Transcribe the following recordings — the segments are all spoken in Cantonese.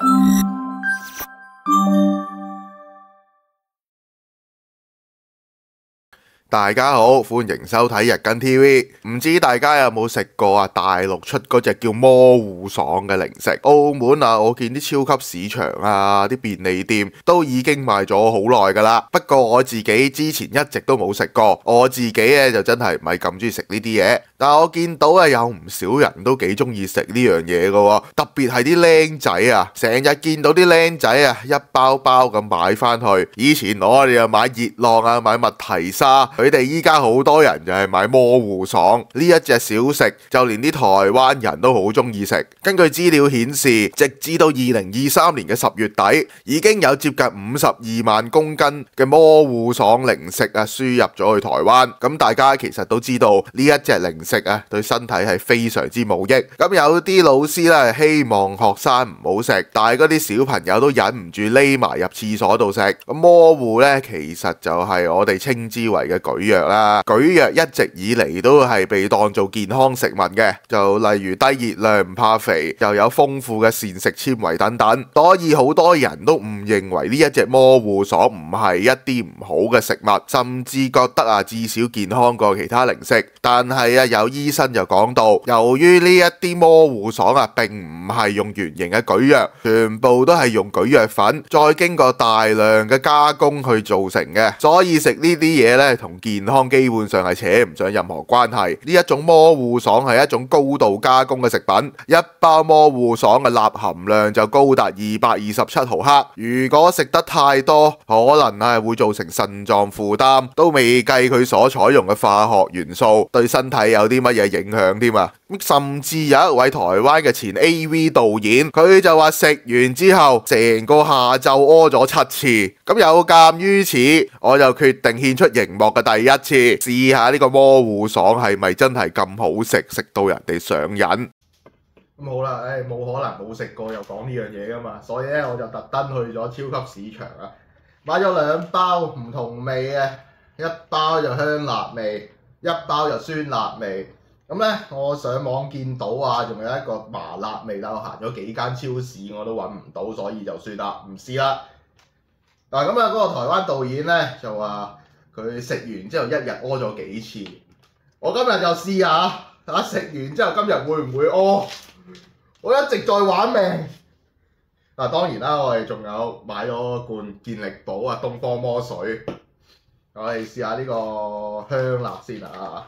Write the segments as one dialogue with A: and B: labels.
A: 大家好，歡迎收睇日更 TV。唔知大家有冇食過啊？大陸出嗰隻叫魔芋爽嘅零食。澳門啊，我見啲超級市場啊、啲便利店都已經賣咗好耐噶啦。不過我自己之前一直都冇食過，我自己咧就真係唔係咁中意食呢啲嘢。但係我見到啊，有唔少人都幾中意食呢樣嘢噶，特別係啲僆仔啊，成日見到啲僆仔啊一包包咁買翻去。以前我哋又買熱浪啊，買麥提沙。佢哋依家好多人就係買魔芋爽呢一隻小食，就連啲台灣人都好中意食。根據資料顯示，直至到2023年嘅10月底，已經有接近52萬公斤嘅魔芋爽零食啊輸入咗去台灣。咁大家其實都知道呢一隻零食啊對身體係非常之冇益。咁有啲老師咧希望學生唔好食，但係嗰啲小朋友都忍唔住匿埋入廁所度食。咁魔芋咧其實就係我哋稱之為嘅蒟蒻啦，蒟蒻一直以嚟都係被當做健康食物嘅，就例如低熱量唔怕肥，又有豐富嘅膳食纖維等等，所以好多人都誤認為呢一隻魔芋爽唔係一啲唔好嘅食物，甚至覺得啊至少健康過其他零食。但係啊有醫生就講到，由於呢一啲魔芋爽啊並唔係用原形嘅蒟蒻，全部都係用蒟蒻粉再經過大量嘅加工去做成嘅，所以食呢啲嘢咧同健康基本上係扯唔上任何關係。呢一種魔芋爽係一種高度加工嘅食品，一包魔芋爽嘅鈉含量就高達227毫克。如果食得太多，可能係會造成腎臟負擔，都未計佢所採用嘅化學元素對身體有啲乜嘢影響添啊！甚至有一位台灣嘅前 AV 導演，佢就話食完之後成個下晝屙咗7次。咁有鑑於此，我就決定獻出熒幕嘅第一次，試下呢個魔芋爽係咪真係咁好食，食到人哋上癮。咁好啦，冇可能冇食過又講呢樣嘢噶嘛，所以咧我就特登去咗超級市場啊，買咗2包唔同味嘅，一包就香辣味，一包就酸辣味。咁咧我上網見到啊，仲有一個麻辣味，但我行咗幾間超市我都揾唔到，所以就算啦，唔試啦。嗱咁啊，嗰個台灣導演咧就話佢食完之後一日屙咗幾次，我今日就試下，食完之後今日會唔會屙？我一直在玩命。嗱當然啦，我哋仲有買咗罐健力寶啊東方魔水，我哋試下呢個香辣先啊！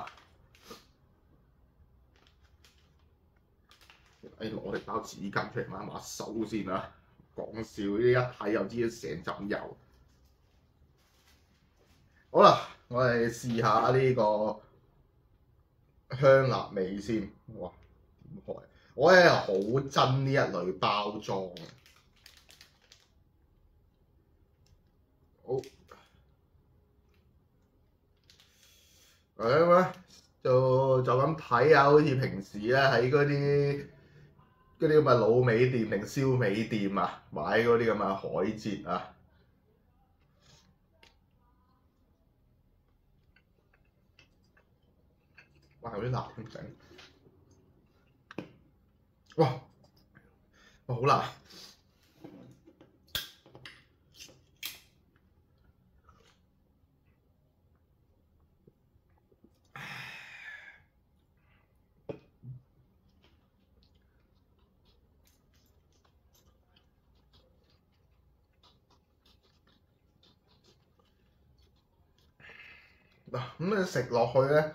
A: 攞嚟包紙巾出嚟抹一抹手先啦，講笑呢啲一睇就知成浸油。好啦，我哋試下呢個香辣味先。哇，我咧好憎呢一類包裝嘅。好，咁咧就咁睇下，好似平時咧喺嗰啲咁嘅滷味店定燒味店啊，買嗰啲咁嘅海蜇啊。哇！有啲辣添整，哇！好辣！嗱咁你食落去咧，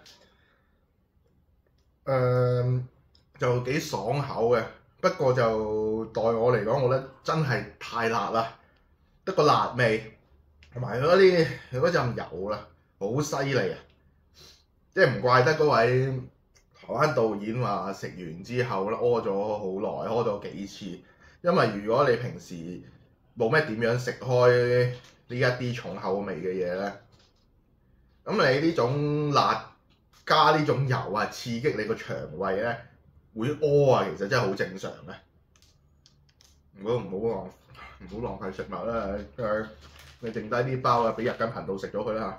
A: 就幾爽口嘅。不過就代我嚟講，我覺得真係太辣啦，得個辣味，同埋嗰陣油啦，好犀利啊！即係唔怪得嗰位台灣導演話食完之後咧屙咗好耐，屙咗幾次。因為如果你平時冇咩點樣食開呢一啲重口味嘅嘢咧，咁你呢種辣加呢種油啊，刺激你個腸胃咧，會屙啊，其實真係好正常嘅。如果唔好浪費食物啦，你剩低啲包啊，俾日更頻道食咗佢啦。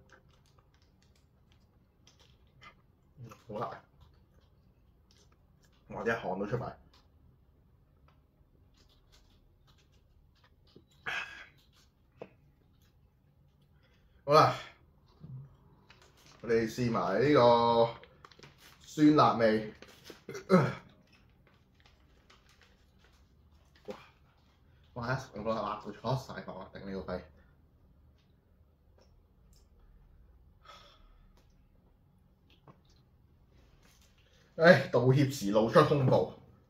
A: 好辣！ 哇！一汗都出埋。好啦，我哋試埋呢個酸辣味。哇！我個辣到錯晒口啊！頂你個肺！道歉時露出胸部。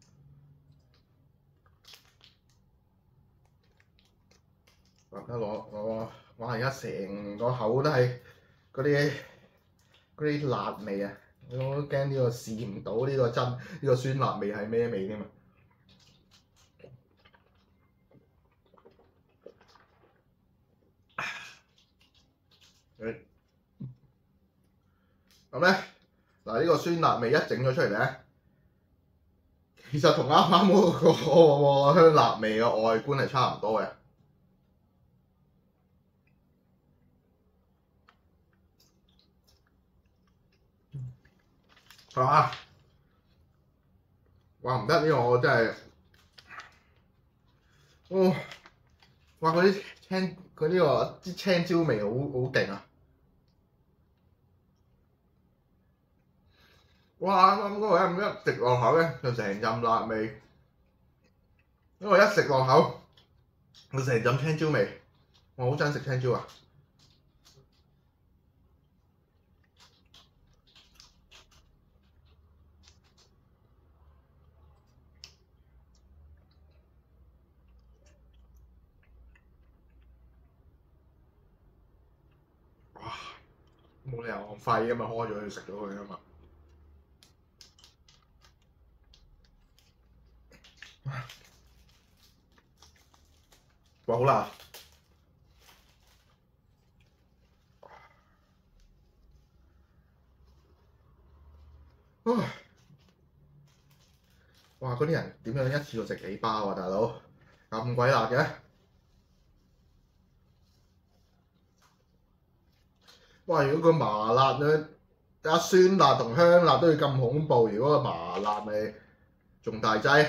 A: 攞，哇！而家成個口都係嗰啲辣味啊！我都驚呢個試唔到呢個酸辣味係咩味添啊！咁咧嗱，呢個酸辣味一整咗出嚟咧，其實同啱啱嗰個香辣味嘅外觀係差唔多嘅。係嘛？哇！唔得，呢個我真係，哇！嗰啲青椒味好勁啊！哇！啱啱嗰個一食落口咧，就成陣辣味，因為一食落口，就成陣青椒味。我好憎食青椒啊！哇！冇理由浪費㗎嘛，開咗佢食咗佢㗎嘛。哇！好辣！哇！嗰啲人點樣一次過食幾包啊，大佬？咁鬼辣嘅！哇！如果個麻辣咧，酸辣同香辣都要咁恐怖，如果個麻辣咪仲大劑。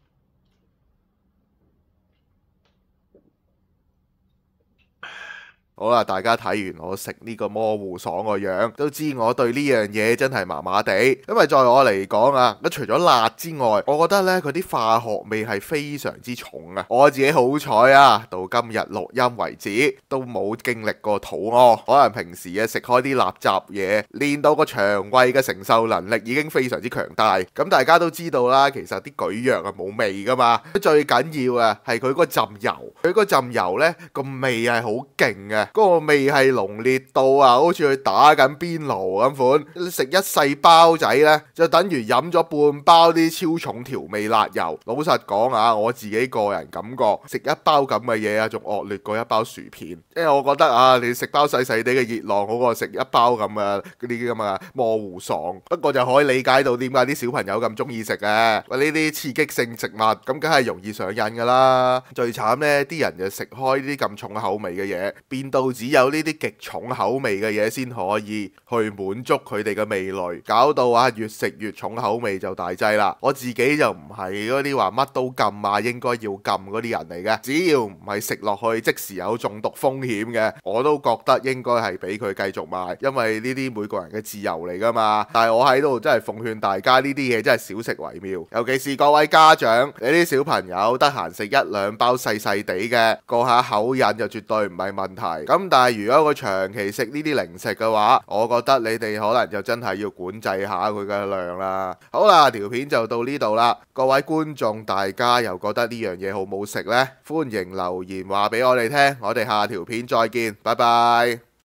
A: 好啦，大家睇完我食呢個魔芋爽個樣，都知我對呢樣嘢真係麻麻地。因為在我嚟講啊，咁除咗辣之外，我覺得呢，佢啲化學味係非常之重啊。我自己好彩啊，到今日錄音為止都冇經歷過肚屙。可能平時食開啲垃圾嘢，練到個腸胃嘅承受能力已經非常之強大。咁大家都知道啦，其實啲蒟蒻係冇味噶嘛。最緊要啊係佢嗰陣油，佢嗰陣油呢個味係好勁嘅。嗰個味係濃烈到啊，好似去打緊邊爐咁款。食一細包仔呢，就等於飲咗半包啲超重調味辣油。老實講啊，我自己個人感覺食一包咁嘅嘢啊，仲惡劣過一包薯片。因為我覺得啊，你食包細細地嘅熱浪好過食一包咁嘅嗰啲咁嘅魔芋爽。不過就可以理解到點解啲小朋友咁中意食嘅。喂，呢啲刺激性食物咁，梗係容易上癮噶啦。最慘呢，啲人就食開呢啲咁重口味嘅嘢，變到只有呢啲極重口味嘅嘢先可以去滿足佢哋嘅味蕾，搞到啊越食越重口味就大劑啦。我自己就唔係嗰啲話乜都禁啊，應該要禁嗰啲人嚟嘅。只要唔係食落去即時有中毒風險嘅，我都覺得應該係俾佢繼續賣，因為呢啲每個人嘅自由嚟噶嘛。但係我喺度真係奉勸大家，呢啲嘢真係少食為妙，尤其是各位家長，你啲小朋友得閒食一兩包細細地嘅，過下口癮就絕對唔係問題。咁但係如果佢長期食呢啲零食嘅話，我覺得你哋可能就真係要管制下佢嘅量啦。好啦，條片就到呢度啦。各位觀眾，大家又覺得呢樣嘢好唔好食呢？歡迎留言話俾我哋聽。我哋下條片再見，拜拜。